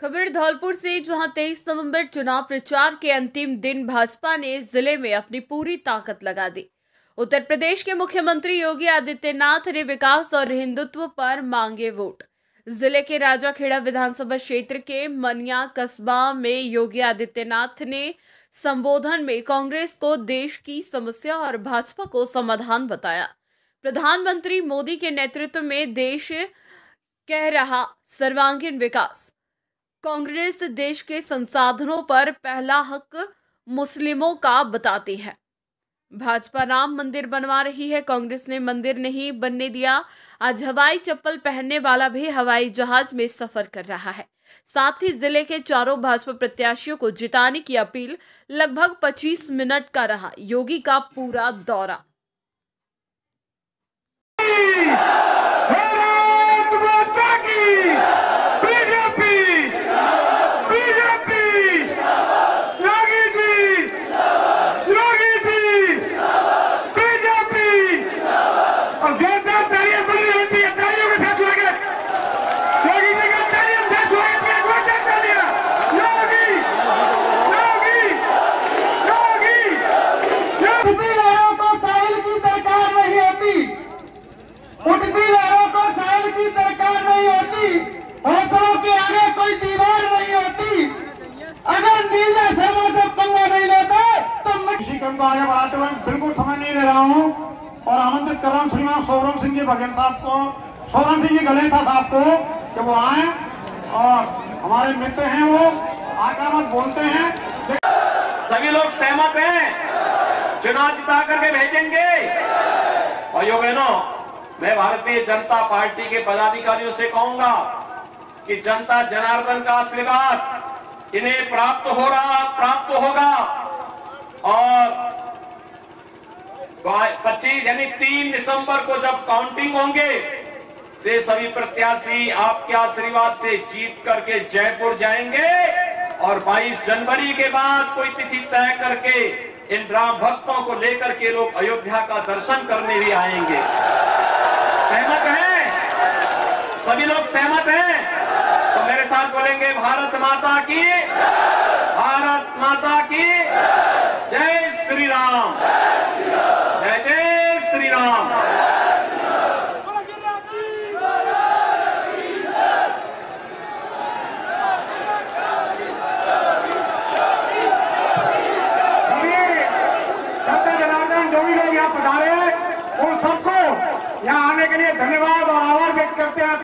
खबर धौलपुर से, जहां 23 नवंबर चुनाव प्रचार के अंतिम दिन भाजपा ने जिले में अपनी पूरी ताकत लगा दी। उत्तर प्रदेश के मुख्यमंत्री योगी आदित्यनाथ ने विकास और हिंदुत्व पर मांगे वोट। जिले के राजाखेड़ा विधानसभा क्षेत्र के मनिया कस्बा में योगी आदित्यनाथ ने संबोधन में कांग्रेस को देश की समस्या और भाजपा को समाधान बताया। प्रधानमंत्री मोदी के नेतृत्व में देश कह रहा सर्वांगीण विकास। कांग्रेस देश के संसाधनों पर पहला हक मुस्लिमों का बताती है। भाजपा राम मंदिर बनवा रही है, कांग्रेस ने मंदिर नहीं बनने दिया। आज हवाई चप्पल पहनने वाला भी हवाई जहाज में सफर कर रहा है। साथ ही जिले के चारों भाजपा प्रत्याशियों को जिताने की अपील। लगभग 25 मिनट का रहा योगी का पूरा दौरा। को आगे बढ़ाते हुए बिल्कुल समय नहीं दे रहा हूँ और आमंत्रित कर रहा हूँ श्रीमान सोवरन सिंह जी बघेल साहब को, सोवरन सिंह जी गलेथा साहब को कि वो आए और हमारे मित्र हैं, वो आक्रामक बोलते हैं। सभी लोग सहमत हैं, चुनाव जिता करके भेजेंगे। और यो बहनों, मैं भारतीय जनता पार्टी के पदाधिकारियों से कहूंगा कि जनता जनार्दन का आशीर्वाद इन्हें प्राप्त होगा और 25 यानी 3 दिसंबर को जब काउंटिंग होंगे तो सभी प्रत्याशी आपके आशीर्वाद से जीत करके जयपुर जाएंगे और 22 जनवरी के बाद कोई तिथि तय करके इन राम भक्तों को लेकर के लोग अयोध्या का दर्शन करने भी आएंगे। सहमत हैं? सभी लोग सहमत हैं? तो मेरे साथ बोलेंगे भारत माता की, भारत माता की जय श्री राम, जय जय श्री राम। जनार्दन जो भी लोग यहाँ पधारे हैं उन सबको यहाँ आने के लिए धन्यवाद और आभार व्यक्त करते हैं।